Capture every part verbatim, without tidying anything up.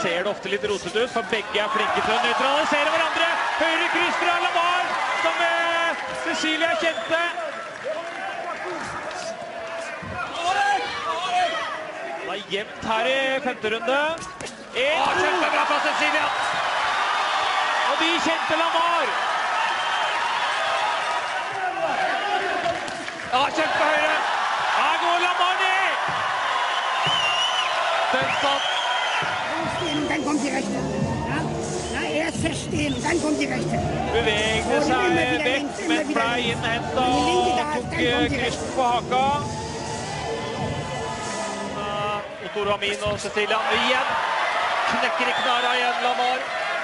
ser det ofte litt rotet ut, for begge er flinke til å nøytralisere hverandre. Høyre kryss fra Lamar, som eh, Cecilia kjente. Det er jevnt her i femte runde. En, Åh, kjempebra fra Cecilia! Og de kjente Lamar. Ja, kjempehøyre. Her går Lamar ned. Den satt. Den kom til rechte. Ja, nei, jeg ser stilen, den kom til rechte. Bevegde seg vekk, men ble innhentet og tok krysten på haka. Otto Ramin og Cecilia igjen. Knekker i knæra igjen, Lamar.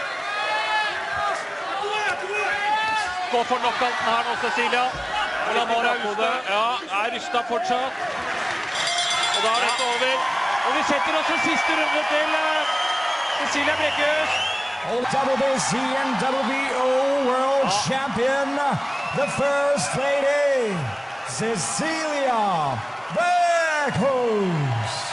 Går for knockouten her nå, Cecilia. Og Lamar er ute. Ja, er rystet fortsatt. Og da er dette over. Og vi setter også siste runde til Cecilia Brækhus. W B C and W B O World ja. Champion, the first lady, Cecilia Brækhus.